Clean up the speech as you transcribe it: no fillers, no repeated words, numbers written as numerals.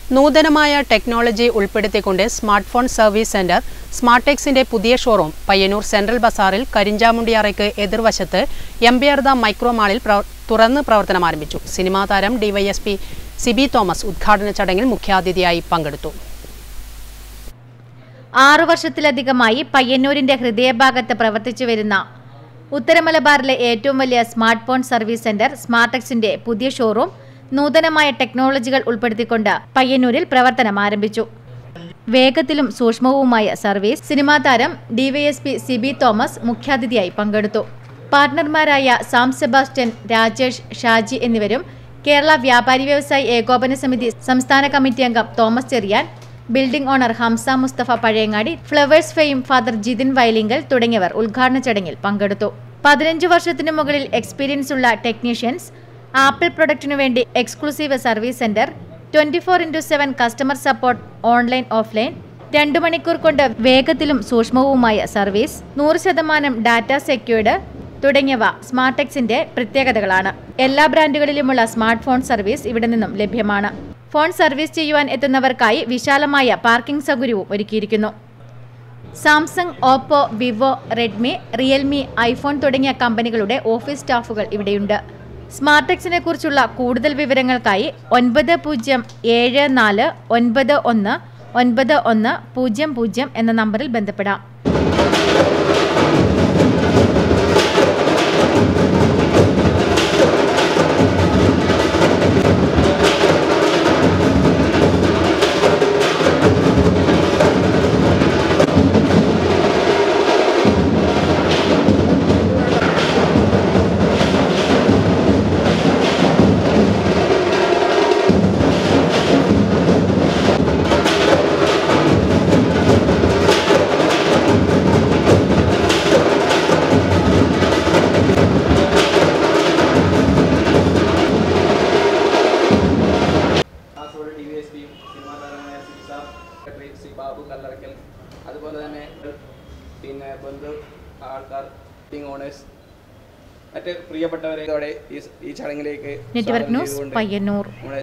നൂതനമായ ടെക്നോളജി ഉൾപ്പെടുത്തിക്കൊണ്ട് smartphone service centre സ്മാർട്ടെക്സിന്റെ പുതിയ ഷോറൂം പയ്യന്നൂർ സെൻട്രൽ ബസാറിൽ കരിഞ്ചാമുണ്ടിയാറയ്ക്ക് എതിർവശത്ത് എംബിആർ മൈക്രോ മാളിൽ തുറന്ന് പ്രവർത്തനം ആരംഭിച്ചു. സിനിമാ താരം ഡിവൈഎസ്പി സിബി തോമസ് ഉദ്ഘാടന ചടങ്ങിൽ മുഖ്യാതിഥിയായി പങ്കെടുത്തു. 6 വർഷത്തിലധികമായി പയ്യന്നൂരിന്റെ ഹൃദയഭാഗത്ത് പ്രവർത്തിച്ചു വരുന്ന ഉത്തരമലബാറിലെ ഏറ്റവും വലിയ സ്മാർട്ട് ഫോൺ സർവീസ് സെന്റർ സ്മാർട്ടെക്സിന്റെ പുതിയ ഷോറൂം നൂതനമായ ടെക്നോളജികൾ ഉൾപ്പെടുത്തിക്കൊണ്ട് പയ്യന്നൂരിൽ പ്രവർത്തനം ആരംഭിച്ചു. വേഗത്തിലും സൂക്ഷ്മവുമായ സർവീസ് സിനിമാ താരം ഡിവൈഎസ്പി സിബി തോമസ് മുഖ്യാതിഥിയായി പങ്കെടുത്തു. പാർട്ണർമാരായ സാം സെബാസ്റ്റ്യൻ, രാജേഷ്, ഷാജി എന്നിവരും കേരള വ്യാപാരി വ്യവസായി ഏകോപന സമിതി സംസ്ഥാന കമ്മിറ്റി അംഗം Thomas Cherian, building owner Hamsa Mustafa Pazhayangadi, Flowers fame father Jithin Vayalinkal തുടങ്ങിയവർ ഉദ്ഘാടന ചടങ്ങിൽ പങ്കെടുത്തു. 15 വർഷത്തിനു മുകളിൽ എക്സ്പീരിയൻസ് ഉള്ള ടെക്നീഷ്യൻസ്, ആപ്പിൾ പ്രൊഡക്റ്റിനു വേണ്ടി exclusive service centre, 24/7 customer support online offline, 2 മണിക്കൂർ കൊണ്ട് വേഗത്തിലും സൂക്ഷ്മവുമായ സർവീസ്, 100% ഡാറ്റ സെക്യൂർഡ് തുടങ്ങിയവ സ്മാർട്ടെക്സിന്റെ പ്രത്യേകതകളാണ്. എല്ലാ ബ്രാൻഡുകളിലുമുള്ള സ്മാർട്ട് ഫോൺ സർവീസ് ഇവിടെ നിന്നും ലഭ്യമാണ്. ഫോൺ സർവീസ് ചെയ്യുവാൻ എത്തുന്നവർക്കായി വിശാലമായ പാർക്കിംഗ് സൗകര്യവും ഒരുക്കിയിരിക്കുന്നു. Samsung, Oppo, Vivo, Redmi, Realme, iPhone തുടങ്ങിയ കമ്പനികളുടെ ഓഫീസ് സ്റ്റാഫുകൾ ഇവിടെയുണ്ട്. സ്മാർട്ടെക്സിനെ കുറിച്ചുള്ള കൂടുതൽ വിവരങ്ങൾക്കായി 9074919100 എന്ന നമ്പറിൽ ബന്ധപ്പെടാം. ബാബു കല്ലറക്കൽ, അതുപോലെ തന്നെ ബന്ധു ആൾക്കാർ, ഓണേഴ്സ്, മറ്റ് പ്രിയപ്പെട്ടവരെ ഈ ചടങ്ങിലേക്ക് നെറ്റ്വർക്ക് ന്യൂസ് പയ്യന്നൂർ.